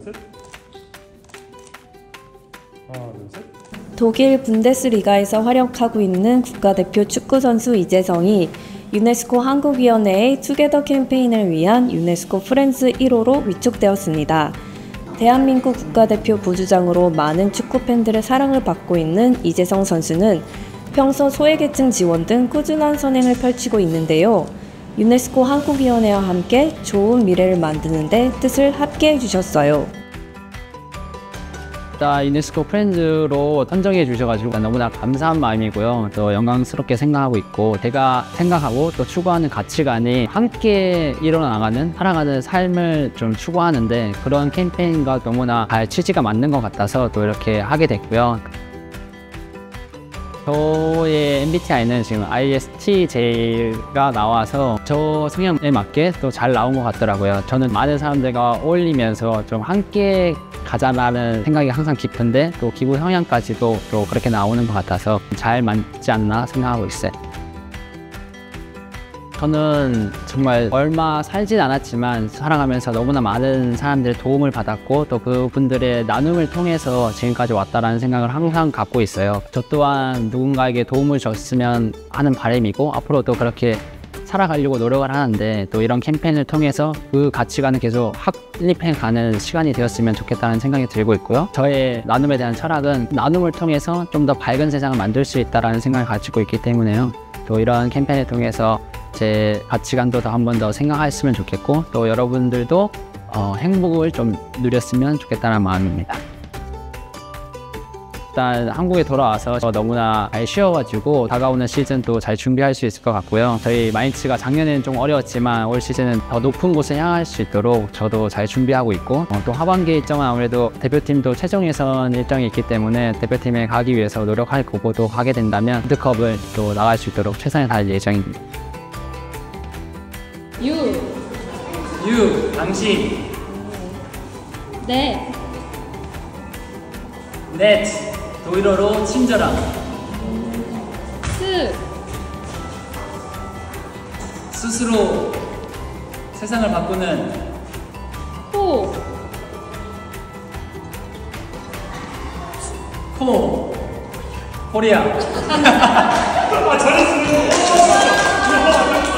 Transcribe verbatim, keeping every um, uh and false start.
셋. 하나, 둘, 셋. 독일 분데스리가에서 활약하고 있는 국가대표 축구선수 이재성이 유네스코 한국위원회의 투게더 캠페인을 위한 유네스코 프렌즈 일 호로 위촉되었습니다. 대한민국 국가대표 부주장으로 많은 축구 팬들의 사랑을 받고 있는 이재성 선수는 평소 소외계층 지원 등 꾸준한 선행을 펼치고 있는데요. 유네스코 한국위원회와 함께 좋은 미래를 만드는 데 뜻을 합계해 주셨어요. 유네스코 프렌즈로 선정해 주셔가지고 너무나 감사한 마음이고요. 또 영광스럽게 생각하고 있고, 제가 생각하고 또 추구하는 가치관이 함께 일어나가는 살아가는 삶을 좀 추구하는데, 그런 캠페인과 너무나 잘 취지가 맞는 것 같아서 또 이렇게 하게 됐고요. 저의 엠비티아이는 지금 아이에스티제이가 나와서 저 성향에 맞게 또 잘 나온 것 같더라고요. 저는 많은 사람들과 어울리면서 좀 함께 가자라는 생각이 항상 깊은데, 또 기부 성향까지도 또 그렇게 나오는 것 같아서 잘 맞지 않나 생각하고 있어요. 저는 정말 얼마 살진 않았지만 살아가면서 너무나 많은 사람들의 도움을 받았고, 또 그분들의 나눔을 통해서 지금까지 왔다라는 생각을 항상 갖고 있어요. 저 또한 누군가에게 도움을 줬으면 하는 바람이고, 앞으로도 그렇게 살아가려고 노력을 하는데, 또 이런 캠페인을 통해서 그 가치관을 계속 확립해가는 시간이 되었으면 좋겠다는 생각이 들고 있고요. 저의 나눔에 대한 철학은 나눔을 통해서 좀 더 밝은 세상을 만들 수 있다는 생각을 가지고 있기 때문에요. 또 이런 캠페인을 통해서 제 가치관도 더 한 번 더 생각했으면 좋겠고, 또 여러분들도 어, 행복을 좀 누렸으면 좋겠다는 마음입니다. 일단 한국에 돌아와서 너무나 잘 쉬어가지고 다가오는 시즌도 잘 준비할 수 있을 것 같고요. 저희 마인츠가 작년에는 좀 어려웠지만 올 시즌은 더 높은 곳에 향할 수 있도록 저도 잘 준비하고 있고, 어, 또 하반기 일정은 아무래도 대표팀도 최종 예선 일정이 있기 때문에 대표팀에 가기 위해서 노력할 거고, 또 가게 된다면 월드컵을 또 나갈 수 있도록 최선을 다할 예정입니다. 유. 유. 당신. 네. 넷. 도일어로 친절함. 스. 스스로 세상을 바꾸는. 호. 코. 코리아. 아, 잘했어요.